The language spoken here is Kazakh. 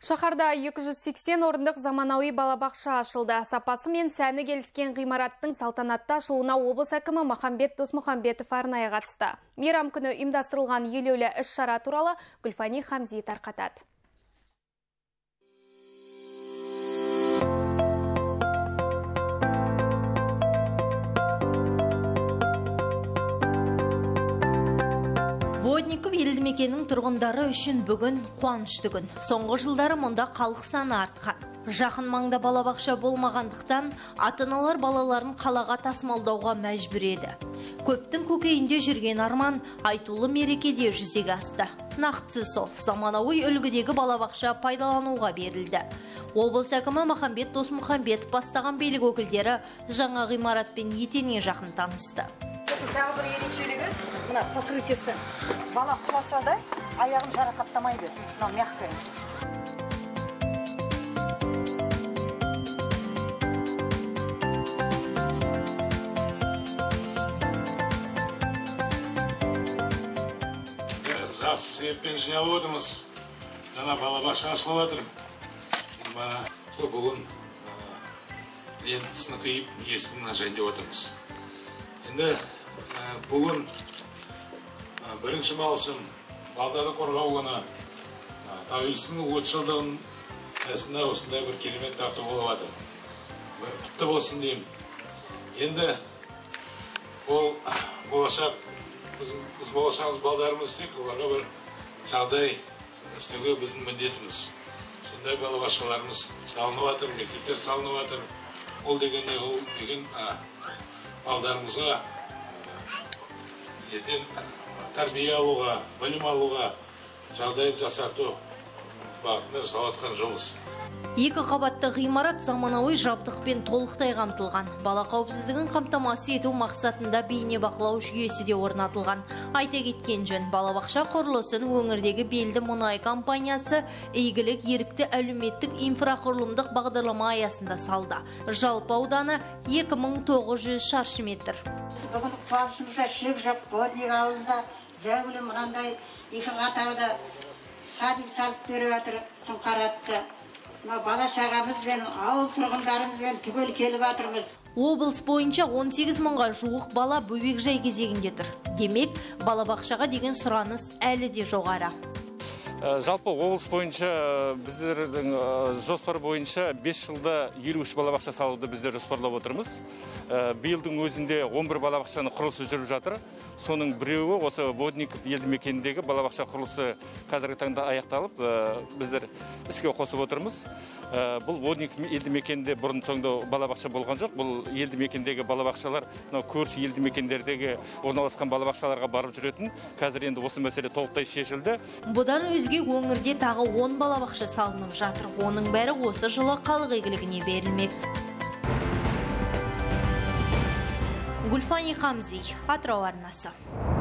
Шаһарда 280 орындық заманауи балабақша ашылды. Сапасы мен сәні келіскен ғимараттың салтанатты ашылуына облыс әкімі Махамбет Досмұхамбетов арнайы қатысты. Мейрам күні ұйымдастырылған елеулі іс-шара туралы Гүлфани Хамзи тарқатады. Водников елді мекеннің тұрғындары үшін бүгін қуанышты күн. Соңғы жылдары мұнда халық саны артқан. Жақын маңда балабақша болмағандықтан ата-аналар балаларын қалаға тасымалдауға мәжбүр еді. Көптің көкейінде жүрген арман айтулы мерекеде жүзеге асты. Нақтысы сол, заманауи үлгідегі балабақша пайдалануға берілді. Облыс әкімі Махамбет Досмұхамбетов бастаған билік өкілдері жаңа ғимаратпен етене жақын танысты. Тағы бір ерекшелігі, мына покрытиесі. Бала құласа да аяғын жарақаттамайды. Мына мягкая. Жақсы себеппен жинап отырмыз. Жаңа балабақша ашылып жатыр. Сол бүгін лентасын қиып, есігін ашайын деп отырмыз. Енді бүгін 1 маусым балдарды қорғау күні тәуелсіздіктің 30 жылдығын аясында осындай бір керемет тарту болып жатыр. Құтты болсын деймін. Енді ол болашақ, біз болашағымыз балдарымыз істейік, оларға бір жағдай істеуге біздің міндетіміз. Сондай балабақшаларымыз салынып жатыр, мектептер салынып жатыр. Ол деген балдарымызға ертең тәрбие алуға, білім алуға жағдай жасарту бағытында жасалып жатқан жұмыс. 2 қабатты ғимарат заманауи жабдықпен толықтай қамтылған. Бала қауіпсіздігін қамтамасыз ету мақсатында бейнебақылау жүйесі де орнатылған. Айта кеткен жөн, балабақша құрылысын өңірдегі белді мұнай компаниясы игілік ерікті әлеуметтік инфрақұрылымдық бағдарлама аясында салды. Жалпы ауданы 2900 шаршы метр. Бүгін қуанышымызда шек жоқ, бодник ауылында зәулім мынандай 2 қатарда садик салып беріп жатыр, сұңқаратты. Бала шағамызбен, ауыл тұрғындарымызбен түгел келіп жатырмыз. Облыс бойынша 18 мыңға жуық бала бөбекжай кезегінде тұр. Демек, балабақшаға деген сұраныс әлі де жоғары. Жалпы облыс бойынша біздердің жоспар бойынша 5 жылда 53 балабақша салуды біздер жоспарлап отырмыз. Биылдың өзінде 11 балабақшаның құрылысы жүріп жатыр. Соның біреуі осы Водников елді мекеніндегі балабақша құрылысы қазіргі таңда аяқталып, біздер іске қосып отырмыз. Бұл Водников елді мекенінде бұрын соңды балабақша болған жоқ. Бұл елді мекендегі балабақшалар көрші елді мекендердегі орналасқан балабақшаларға барып жүретін. Қазір енді осы мәселе толықтай шешілді. Бұдан өзге өңірде тағы 10 балабақша салынып жатыр. Оның бәрі осы жылы халық игілігіне берілмек. Гүлфани Хамзи, Атырау арнасы.